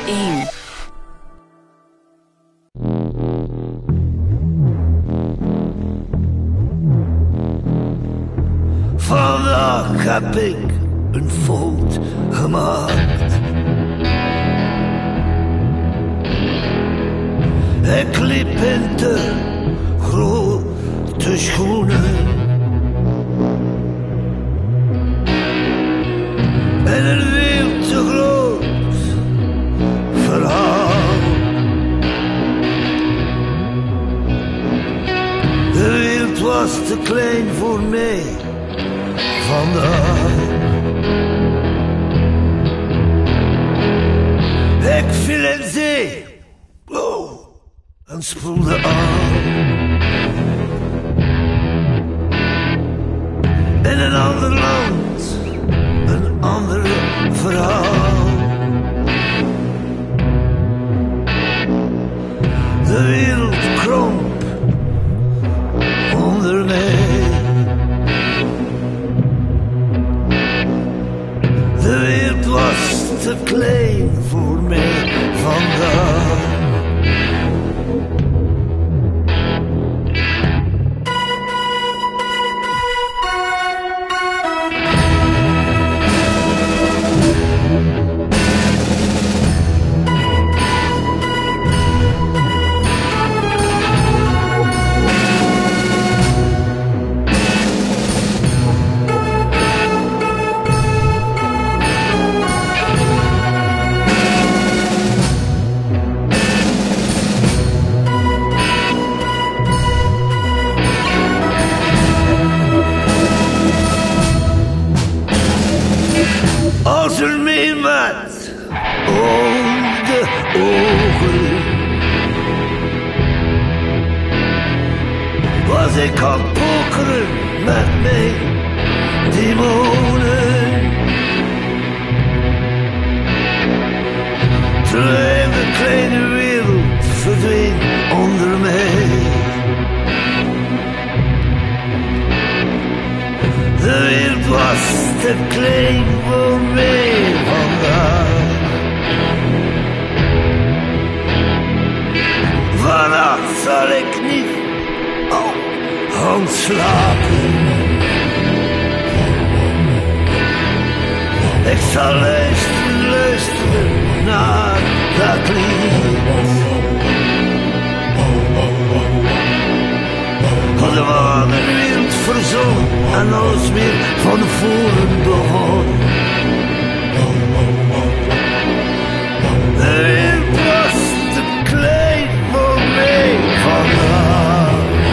1. Vandaag heb ik een fout gemaakt. Ik liep in te grote schoenen en een veel te groot verhaal. De wereld was te klein voor mij vandaag. Ik viel in zee, en spoelde aan. In een ander land, een ander verhaal. De wereld kromp onder mij. De wereld was te klein voor mij vandaag. Als er mee met oude ogen was ik aan het pokeren met mijn demonen. Terwijl de kleine wereld verdween onder mij. De wereld was te klein voor mij vandaag. Vannacht zal ik niet gaan slapen. Ik zal luisteren naar dat lied. Hadden we aan de wereld verzon en alles weer van voren begon. De wereld was te klein voor mij vandaag.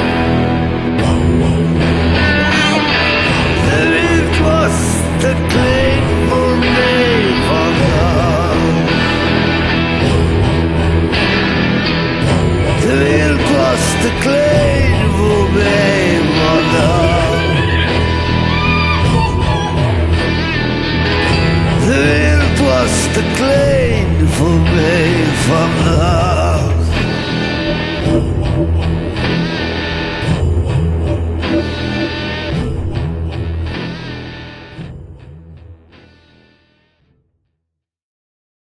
De wereld was te klein voor mij vandaag. De wereld was te klein.